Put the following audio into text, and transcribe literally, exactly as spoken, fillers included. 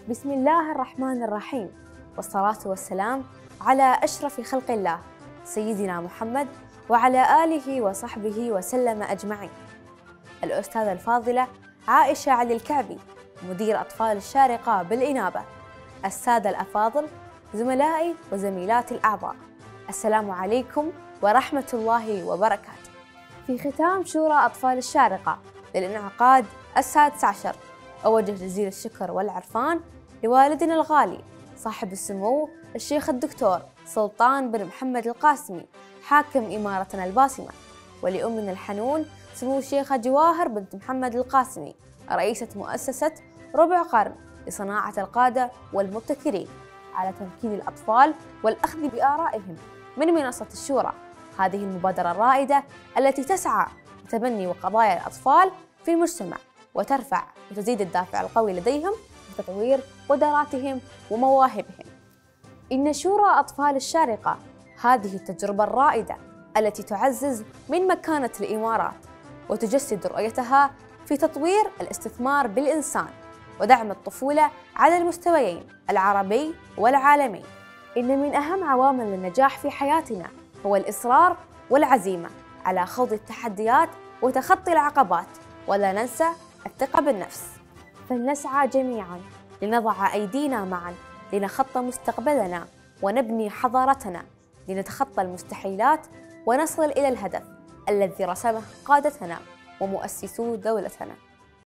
بسم الله الرحمن الرحيم، والصلاة والسلام على أشرف خلق الله سيدنا محمد وعلى آله وصحبه وسلم أجمعين. الأستاذة الفاضلة عائشة علي الكعبي، مدير أطفال الشارقة بالإنابة. السادة الأفاضل، زملائي وزميلاتي الأعضاء، السلام عليكم ورحمة الله وبركاته. في ختام شورى أطفال الشارقة للانعقاد السادس عشر، أوجه جزيل الشكر والعرفان لوالدنا الغالي صاحب السمو الشيخ الدكتور سلطان بن محمد القاسمي حاكم إمارتنا الباسمة، ولأمنا الحنون سمو الشيخة جواهر بنت محمد القاسمي رئيسة مؤسسة ربع قرن لصناعة القادة والمبتكرين، على تمكين الأطفال والأخذ بآرائهم من منصة الشورى، هذه المبادرة الرائدة التي تسعى لتبني وقضايا الأطفال في المجتمع وترفع وتزيد الدافع القوي لديهم لتطوير قدراتهم ومواهبهم. إن شورى أطفال الشارقة هذه التجربة الرائدة التي تعزز من مكانة الإمارات وتجسد رؤيتها في تطوير الاستثمار بالإنسان ودعم الطفولة على المستويين العربي والعالمي. إن من أهم عوامل النجاح في حياتنا هو الإصرار والعزيمة على خوض التحديات وتخطي العقبات، ولا ننسى الثقة بالنفس. فلنسعى جميعاً لنضع أيدينا معاً لنخط مستقبلنا ونبني حضارتنا، لنتخطى المستحيلات ونصل إلى الهدف الذي رسمه قادتنا ومؤسسو دولتنا.